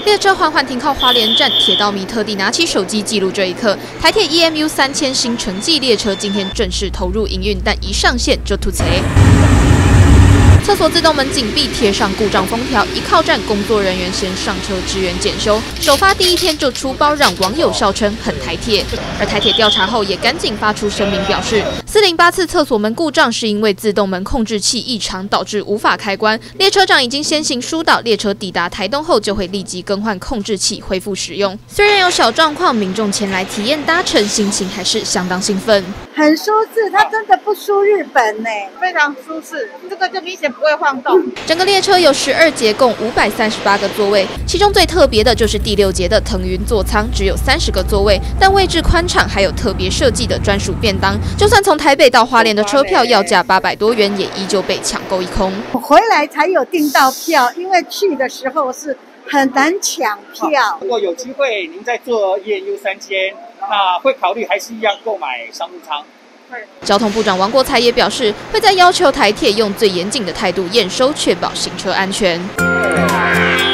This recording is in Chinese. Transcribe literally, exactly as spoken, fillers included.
列车缓缓停靠花莲站，铁道迷特地拿起手机记录这一刻。台铁 E M U 三千新城际列车今天正式投入营运，但一上线就突袭。 厕所自动门紧闭，贴上故障封条。一靠站，工作人员先上车支援检修。首发第一天就出包，让网友笑称很台铁。而台铁调查后也赶紧发出声明，表示四零八次厕所门故障是因为自动门控制器异常导致无法开关。列车长已经先行疏导，列车抵达台东后就会立即更换控制器，恢复使用。虽然有小状况，民众前来体验搭乘，心情还是相当兴奋。 很舒适，它真的不输日本呢， 非常舒适。这个就明显不会晃动。 整个列车有十二节，共五百三十八个座位，其中最特别的就是第六节的腾云座舱，只有三十个座位，但位置宽敞，还有特别设计的专属便当。就算从台北到花莲的车票要价八百多元，也依旧被抢购一空。 我回来才有订到票，因为去的时候是很难抢票。 如果有机会您在坐 E M U 三千，那会考虑还是一样购买商务舱。 交通部长王国材也表示，会在要求台铁用最严谨的态度验收，确保行车安全。